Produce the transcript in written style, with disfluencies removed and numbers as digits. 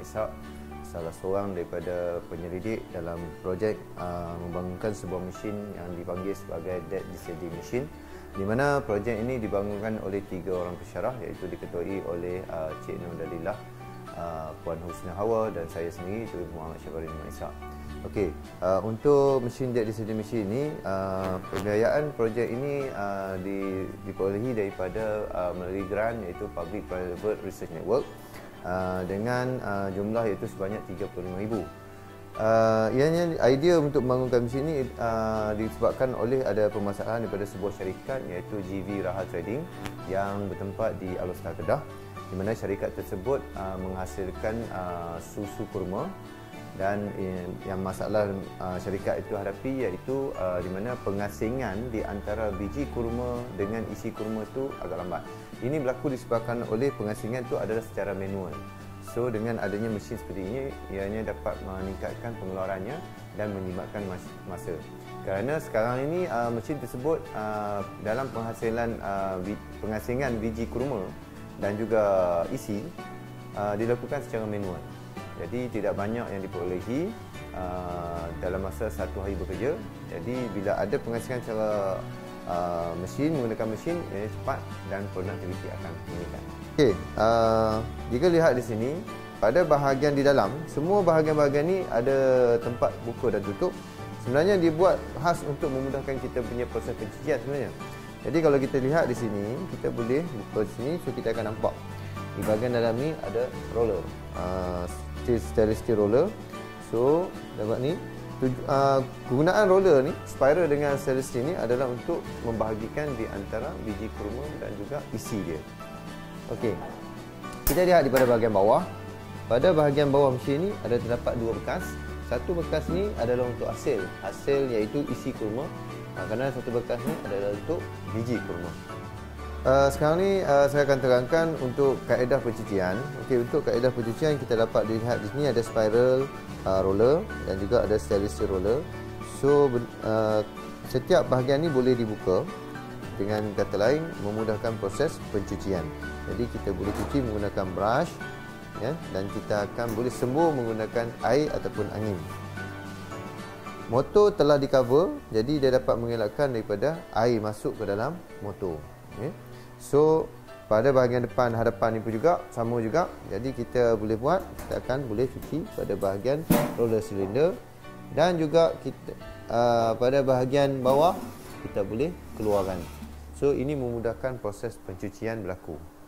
Ishak, salah seorang daripada penyelidik dalam projek membangunkan sebuah mesin yang dipanggil sebagai Dead DCD Machine, di mana projek ini dibangunkan oleh 3 orang pensyarah, iaitu diketuai oleh Cik Nur Dalillah, Puan Husna Hawa dan saya sendiri, Tuan Muhammad Syafari Ishak. Okey, untuk mesin Dead DCD Machine ini, pembiayaan projek ini diperolehi daripada melalui grant, iaitu Public Private Research Network, dengan jumlah iaitu sebanyak 35,000. Ianya idea untuk membangunkan mesin ini disebabkan oleh ada permasalahan daripada sebuah syarikat, iaitu GV Raha Trading yang bertempat di Alor-Star Kedah, di mana syarikat tersebut menghasilkan susu kurma, dan yang masalah syarikat itu hadapi iaitu di mana pengasingan di antara biji kurma dengan isi kurma itu agak lambat. Ini berlaku disebabkan oleh pengasingan itu adalah secara manual. So dengan adanya mesin seperti ini, ianya dapat meningkatkan pengeluarannya dan menyibakkan masa. Kerana sekarang ini mesin tersebut dalam penghasilan pengasingan biji kurma dan juga isi dilakukan secara manual. Jadi tidak banyak yang diperolehi dalam masa 1 hari bekerja. Jadi bila ada pengasingan secara menggunakan mesin, cepat dan produktiviti akan meningkat. Okey, jika lihat di sini, pada bahagian di dalam, semua bahagian-bahagian ni ada tempat buka dan tutup. Sebenarnya dibuat khas untuk memudahkan kita punya proses pencucian sebenarnya. Jadi kalau kita lihat di sini, kita boleh buka di sini, so kita akan nampak di bahagian dalam ni ada roller, stainless steel roller. So dapat ni, kegunaan roller ni, spiral dengan stainless steel ni adalah untuk membahagikan di antara biji kurma dan juga isi dia. Okey, kita lihat di pada bahagian bawah. Pada bahagian bawah mesin ni ada terdapat 2 bekas. Satu bekas ni adalah untuk hasil iaitu isi kurma, kerana satu bekas ni adalah untuk biji kurma. Sekarang ni saya akan terangkan untuk kaedah pencucian. Okey, untuk kaedah pencucian kita dapat dilihat di sini ada spiral roller dan juga ada stainless steel roller. So setiap bahagian ni boleh dibuka, dengan kata lain memudahkan proses pencucian. Jadi kita boleh cuci menggunakan brush, ya, dan kita akan boleh sembuh menggunakan air ataupun angin. Motor telah di cover, jadi dia dapat mengelakkan daripada air masuk ke dalam motor. Okay. So pada bahagian depan hadapan ni pun juga sama juga. Jadi kita boleh buat, kita akan boleh cuci pada bahagian roller cylinder, dan juga kita pada bahagian bawah kita boleh keluarkan. So ini memudahkan proses pencucian berlaku.